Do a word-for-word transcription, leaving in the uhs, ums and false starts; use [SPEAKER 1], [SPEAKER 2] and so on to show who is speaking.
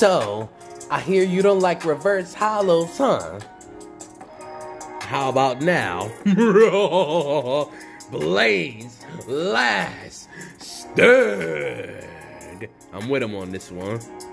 [SPEAKER 1] So, I hear you don't like reverse hollows, huh? How about now? Blaine's last stand. I'm with him on this one.